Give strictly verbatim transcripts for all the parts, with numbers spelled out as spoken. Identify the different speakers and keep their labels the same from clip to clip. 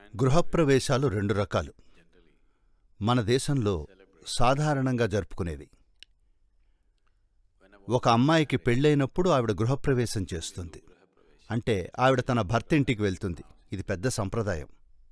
Speaker 1: గృహప్రవేశాలు రెండు రకాలు. మన దేశంలో సాధారణంగా జరుపుకునేవి. ఒక అమ్మాయికి పెళ్ళైనప్పుడు ఆవిడ గృహప్రవేశం చేస్తుంది. అంటే ఆవిడ తన భర్త ఇంటికి వెళ్తుంది. ఇది పెద్ద సంప్రదాయం.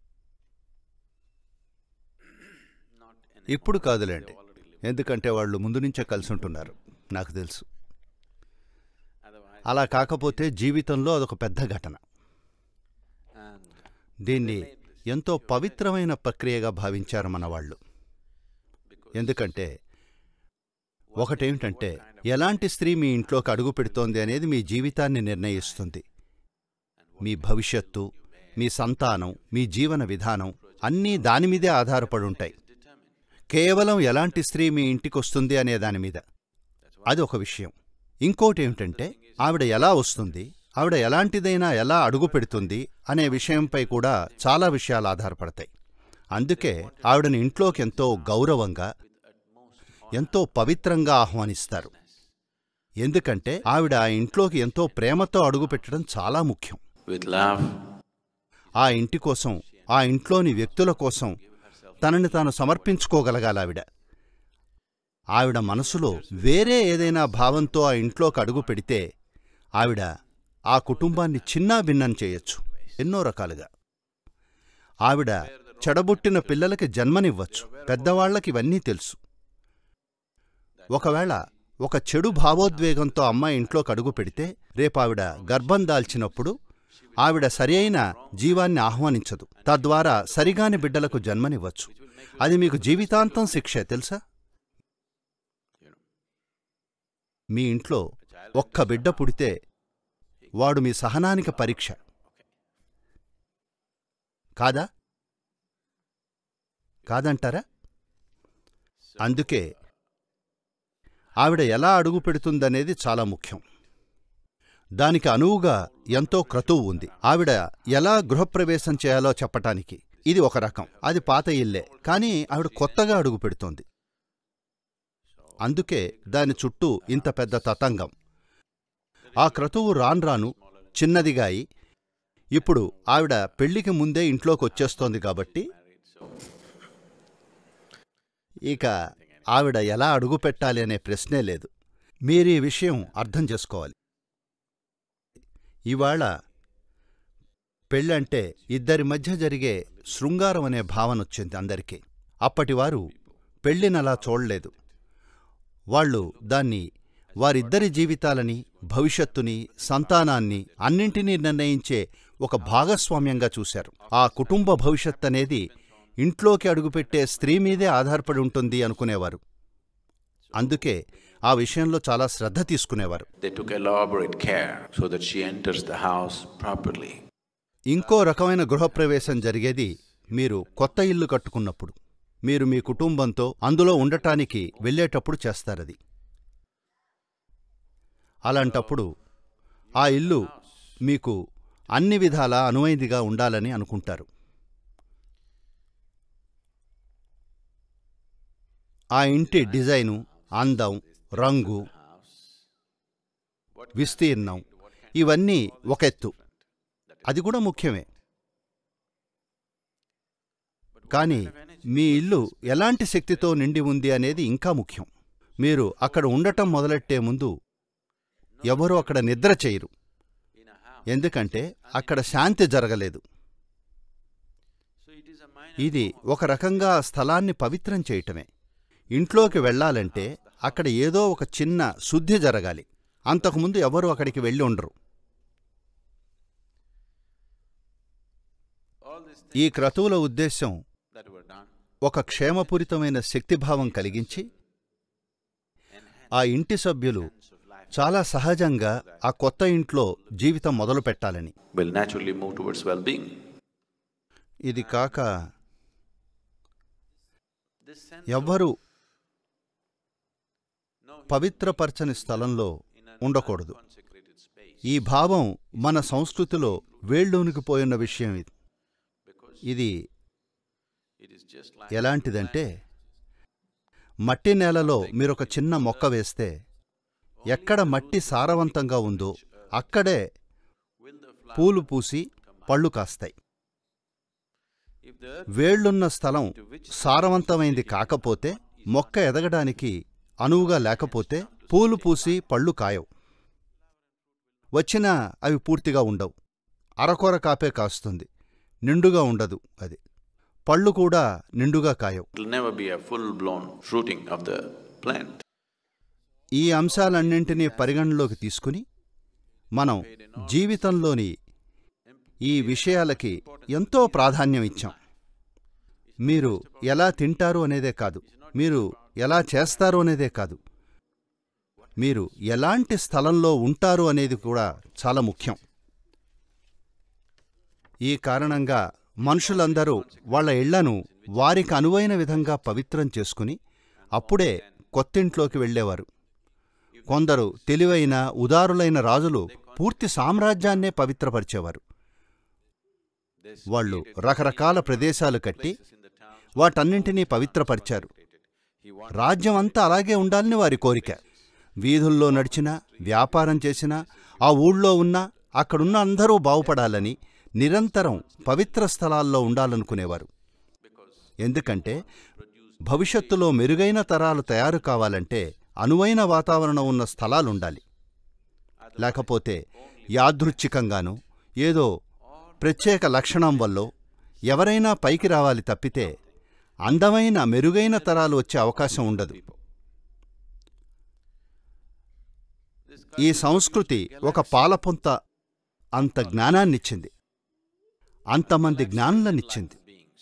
Speaker 1: ఇప్పుడు కాదులేండి, ఎందుకంటే వాళ్ళు ముందు నుంచే కలిసి ఉంటున్నారు, నాకు తెలుసు. అలా కాకపోతే జీవితంలో అదొక పెద్ద ఘటన. దీన్ని ఎంతో పవిత్రమైన ప్రక్రియగా భావించారు మన వాళ్ళు. ఎందుకంటే ఒకటేమిటంటే, ఎలాంటి స్త్రీ మీ ఇంట్లోకి అడుగు పెడుతోంది అనేది మీ జీవితాన్ని నిర్ణయిస్తుంది. మీ భవిష్యత్తు, మీ సంతానం, మీ జీవన విధానం అన్నీ దానిమీదే ఆధారపడుంటాయి. కేవలం ఎలాంటి స్త్రీ మీ ఇంటికొస్తుంది అనే దానిమీద. అది ఒక విషయం. ఇంకోటేమిటంటే, ఆవిడ ఎలా వస్తుంది, ఆవిడ ఎలాంటిదైనా ఎలా అడుగు పెడుతుంది అనే విషయంపై కూడా చాలా విషయాలు ఆధారపడతాయి. అందుకే ఆవిడని ఇంట్లోకి ఎంతో గౌరవంగా, ఎంతో పవిత్రంగా ఆహ్వానిస్తారు. ఎందుకంటే ఆవిడ ఆ ఇంట్లోకి ఎంతో ప్రేమతో అడుగుపెట్టడం చాలా ముఖ్యం. ఆ ఇంటి కోసం, ఆ ఇంట్లోని వ్యక్తుల కోసం తనని తాను సమర్పించుకోగలగాలావిడ. ఆవిడ మనసులో వేరే ఏదైనా భావంతో ఆ ఇంట్లోకి అడుగు పెడితే ఆవిడ ఆ కుటుంబాన్ని చిన్నాభిన్నం చేయొచ్చు ఎన్నో రకాలుగా. ఆవిడ చెడబుట్టిన పిల్లలకి జన్మనివ్వచ్చు. పెద్దవాళ్లకి ఇవన్నీ తెలుసు. ఒకవేళ ఒక చెడు భావోద్వేగంతో అమ్మాయి ఇంట్లోకి అడుగు పెడితే రేపావిడ గర్భం దాల్చినప్పుడు ఆవిడ సరి అయిన జీవాన్ని ఆహ్వానించదు. తద్వారా సరిగాని బిడ్డలకు జన్మనివ్వచ్చు. అది మీకు జీవితాంతం శిక్షే, తెలుసా? మీ ఇంట్లో ఒక్క బిడ్డ పుడితే వాడు మీ సహనానికి పరీక్ష కాదా? కాదంటారా? అందుకే ఆవిడ ఎలా అడుగు పెడుతుందనేది చాలా ముఖ్యం. దానికి అనువుగా ఎంతో క్రతువు ఉంది. ఆవిడ ఎలా గృహప్రవేశం చేయాలో చెప్పటానికి ఇది ఒక రకం. అది పాత ఇల్లే, కానీ ఆవిడ కొత్తగా అడుగు పెడుతోంది. అందుకే దాని చుట్టూ ఇంత పెద్ద తతంగం. ఆ క్రతువు రాన్రాను చిన్నదిగా అయి ఇప్పుడు ఆవిడ పెళ్లికి ముందే ఇంట్లోకి వచ్చేస్తోంది. కాబట్టి ఇక ఆవిడ ఎలా అడుగు పెట్టాలి అనే ప్రశ్నే లేదు. మీరీ విషయం అర్థం చేసుకోవాలి. ఇవాళ పెళ్ళంటే ఇద్దరి మధ్య జరిగే శృంగారం అనే భావన వచ్చింది అందరికీ. అప్పటివారు పెళ్ళినలా చూడలేదు. వాళ్ళు దాన్ని వారిద్దరి జీవితాలని, భవిష్యత్తుని, సంతానాన్ని అన్నింటినీ నిర్ణయించే ఒక భాగస్వామ్యంగా చూశారు. ఆ కుటుంబ భవిష్యత్ అనేది ఇంట్లోకి అడుగుపెట్టే స్త్రీ మీదే ఆధారపడి ఉంటుంది అనుకునేవారు. అందుకే ఆ విషయంలో చాలా శ్రద్ధ తీసుకునేవారు. ఇంకో రకమైన గృహప్రవేశం జరిగేది మీరు కొత్త ఇల్లు కట్టుకున్నప్పుడు. మీరు మీ కుటుంబంతో అందులో ఉండటానికి వెళ్ళేటప్పుడు చేస్తారది. అలాంటప్పుడు ఆ ఇల్లు మీకు అన్ని విధాలా అనువైనదిగా ఉండాలని అనుకుంటారు. ఆ ఇంటి డిజైను, అందం, రంగు, విస్తీర్ణం ఇవన్నీ ఒక ఎత్తు. అది కూడా ముఖ్యమే. కానీ మీ ఇల్లు ఎలాంటి శక్తితో నిండి ఉంది అనేది ఇంకా ముఖ్యం. మీరు అక్కడ ఉండటం మొదలెట్టే ముందు ఎవరూ అక్కడ నిద్ర చేయరు. ఎందుకంటే అక్కడ శాంతి జరగలేదు. ఇది ఒక రకంగా ఆ స్థలాన్ని పవిత్రం చేయటమే. ఇంట్లోకి వెళ్లాలంటే అక్కడ ఏదో ఒక చిన్న శుద్ధి జరగాలి. అంతకుముందు ఎవరూ అక్కడికి వెళ్ళి ఉండరు. ఈ క్రతువుల ఉద్దేశం ఒక క్షేమపూరితమైన శక్తిభావం కలిగించి ఆ ఇంటి సభ్యులు చాలా సహజంగా ఆ కొత్త ఇంట్లో జీవితం మొదలు పెట్టాలని. ఇది కాక ఎవ్వరూ పవిత్రపరచని స్థలంలో ఉండకూడదు. ఈ భావం మన సంస్కృతిలో వేళ్ళూనికిపోయిన విషయం. ఇది ఇది ఎలాంటిదంటే, మట్టి నేలలో మీరొక చిన్న మొక్క వేస్తే ఎక్కడ మట్టి సారవంతంగా ఉందో అక్కడే పూలు పూసి పళ్ళు కాస్తాయి. వేళ్లున్న స్థలం సారవంతమైంది కాకపోతే, మొక్క ఎదగడానికి అనువుగా లేకపోతే పూలు పూసి పళ్ళు కాయవు. వచ్చినా అవి పూర్తిగా ఉండవు. అరకొర కాపే కాస్తుంది, నిండుగా ఉండదు. అది పళ్ళు కూడా నిండుగా కాయవు. ఈ అంశాలన్నింటినీ పరిగణలోకి తీసుకుని మనం జీవితంలోని ఈ విషయాలకి ఎంతో ప్రాధాన్యం ఇచ్చాం. మీరు ఎలా తింటారు అనేదే కాదు, మీరు ఎలా చేస్తారు అనేదే కాదు, మీరు ఎలాంటి స్థలంలో ఉంటారు అనేది కూడా చాలా ముఖ్యం. ఈ కారణంగా మనుషులందరూ వాళ్ల ఇళ్లను వారికి అనువైన విధంగా పవిత్రం చేసుకుని అప్పుడే కొత్తింట్లోకి వెళ్లేవారు. కొందరు తెలివైన ఉదారులైన రాజులు పూర్తి సామ్రాజ్యాన్నే పవిత్రపరిచేవారు. వాళ్ళు రకరకాల ప్రదేశాలు కట్టి వాటన్నింటినీ పవిత్రపరిచారు. రాజ్యం అంతా అలాగే ఉండాలని వారి కోరిక. వీధుల్లో నడిచినా, వ్యాపారం చేసినా, ఆ ఊళ్ళో ఉన్నా అక్కడున్న అందరూ బాగుపడాలని నిరంతరం పవిత్ర స్థలాల్లో ఉండాలనుకునేవారు. ఎందుకంటే భవిష్యత్తులో మెరుగైన తరాలు తయారు కావాలంటే అనువైన వాతావరణం ఉన్న స్థలాలుండాలి. లేకపోతే యాదృచ్ఛికంగానూ ఏదో ప్రత్యేక లక్షణం వల్లో ఎవరైనా పైకి రావాలి తప్పితే అందమైన మెరుగైన తరాలు వచ్చే అవకాశం ఉండదు. ఈ సంస్కృతి ఒక పాలపుంత అంత జ్ఞానాన్నిచ్చింది, అంతమంది జ్ఞానులనిచ్చింది.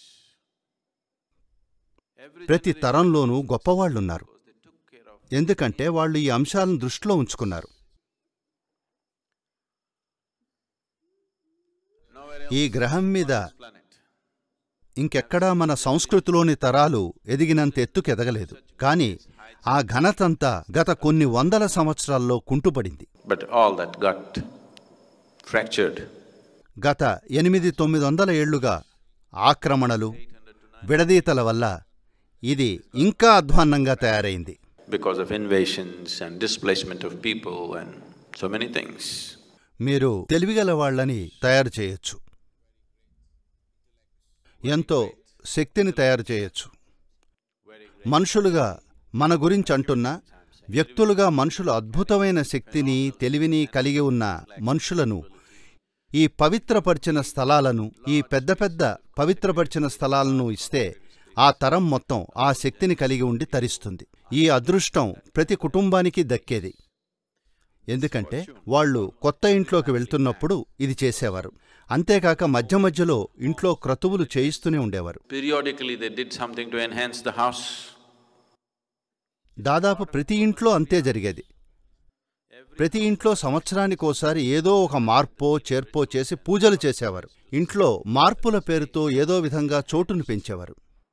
Speaker 1: ప్రతి తరంలోనూ గొప్పవాళ్లున్నారు, ఎందుకంటే వాళ్ళు ఈ అంశాలను దృష్టిలో ఉంచుకున్నారు. ఈ గ్రహం మీద ఇంకెక్కడా మన సంస్కృతిలోని తరాలు ఎదిగినంత ఎత్తుకు ఎదగలేదు. కాని ఆ ఘనతంతా గత కొన్ని వందల సంవత్సరాల్లో కుంటుపడింది. గత ఎనిమిది తొమ్మిది వందల ఏళ్లుగా ఆక్రమణలు, విడదీతల వల్ల ఇది ఇంకా అధ్వాన్నంగా తయారైంది. మీరు తెలివిగల వాళ్లని తయారు చేయొచ్చు, ఎంతో శక్తిని తయారు చేయొచ్చు. మనుషులుగా మన గురించి అంటున్నా, వ్యక్తులుగా మనుషులు అద్భుతమైన శక్తిని, తెలివిని కలిగి ఉన్న మనుషులను ఈ పవిత్రపరిచిన స్థలాలను, ఈ పెద్ద పెద్ద పవిత్రపరిచిన స్థలాలను ఇస్తే ఆ తరం మొత్తం ఆ శక్తిని కలిగి ఉండి తరిస్తుంది. ఈ అదృష్టం ప్రతి కుటుంబానికి దక్కేది. ఎందుకంటే వాళ్ళు కొత్త ఇంట్లోకి వెళ్తున్నప్పుడు ఇది చేసేవారు. అంతేకాక మధ్య మధ్యలో ఇంట్లో క్రతువులు చేయిస్తూనే ఉండేవారు. దాదాపు ప్రతి ఇంట్లో అంతే జరిగేది. ప్రతి ఇంట్లో సంవత్సరానికోసారి ఏదో ఒక మార్పో చేర్పో చేసి పూజలు చేసేవారు. ఇంట్లో మార్పుల పేరుతో ఏదో విధంగా చోటును పెంచేవారు.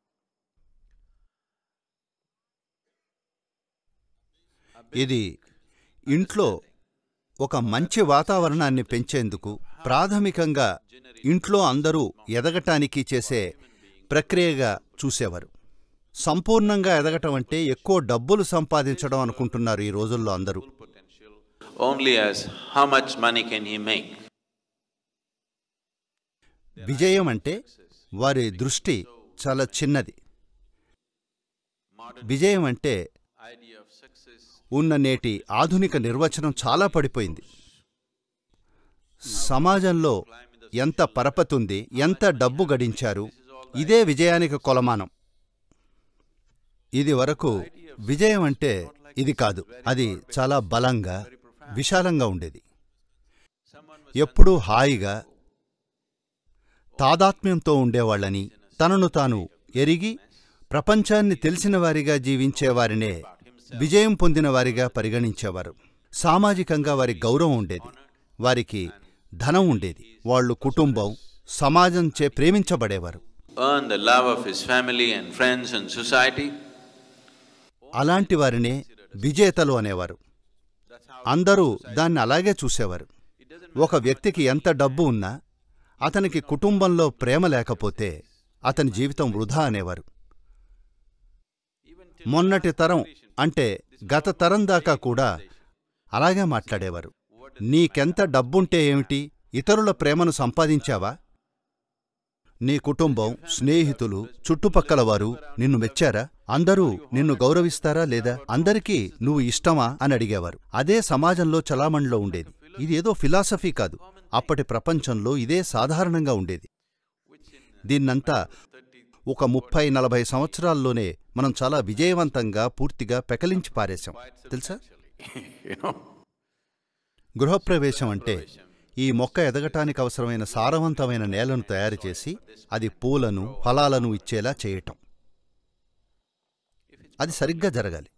Speaker 1: ఇది ఇంట్లో ఒక మంచి వాతావరణాన్ని పెంచేందుకు, ప్రాథమికంగా ఇంట్లో అందరూ ఎదగటానికి చేసే ప్రక్రియగా చూసేవారు. సంపూర్ణంగా ఎదగటం అంటే ఎక్కువ డబ్బులు సంపాదించడం అనుకుంటున్నారు ఈ రోజుల్లో అందరూ. విజయం అంటే వారి దృష్టి చాలా చిన్నది. విజయం అంటే ఉన్న నేటి ఆధునిక నిర్వచనం చాలా పడిపోయింది. సమాజంలో ఎంత పరపతుంది, ఎంత డబ్బు గడించారు, ఇదే విజయానికి కొలమానం. ఇది వరకు విజయం అంటే ఇది కాదు. అది చాలా బలంగా, విశాలంగా ఉండేది. ఎప్పుడూ హాయిగా, తాదాత్మ్యంతో ఉండేవాళ్ళని, తనను తాను ఎరిగి ప్రపంచాన్ని తెలిసిన వారిగా జీవించేవారినే విజయం పొందిన వారిగా పరిగణించేవారు. సామాజికంగా వారి గౌరవం ఉండేది, వారికి ధనం ఉండేది, వాళ్ళు కుటుంబం, సమాజంచే ప్రేమించబడేవారు. అలాంటి వారినే విజేతలు అనేవారు. అందరూ దాన్ని అలాగే చూసేవారు. ఒక వ్యక్తికి ఎంత డబ్బు ఉన్నా అతనికి కుటుంబంలో ప్రేమ లేకపోతే అతని జీవితం వృధా అనేవారు. మొన్నటి తరం అంటే గత తరం దాకా కూడా అలాగే మాట్లాడేవారు. నీకెంత డబ్బుంటే ఏమిటి, ఇతరుల ప్రేమను సంపాదించావా, నీ కుటుంబం, స్నేహితులు, చుట్టుపక్కల వారు నిన్ను మెచ్చారా? అందరూ నిన్ను గౌరవిస్తారా లేదా? అందరికీ నువ్వు ఇష్టమా అని అడిగేవారు. అదే సమాజంలో చలామణిలో ఉండేది. ఇది ఏదో ఫిలాసఫీ కాదు, అప్పటి ప్రపంచంలో ఇదే సాధారణంగా ఉండేది. దీన్నంతా ఒక ముప్పై నలభై సంవత్సరాల్లోనే మనం చాలా విజయవంతంగా పూర్తిగా పెకలించి పారేశాం, తెలుసా? గృహప్రవేశం అంటే ఈ మొక్క ఎదగటానికి అవసరమైన సారవంతమైన నేలను తయారు చేసి అది పూలను, ఫలాలను ఇచ్చేలా చేయటం. అది సరిగ్గా జరగాలి.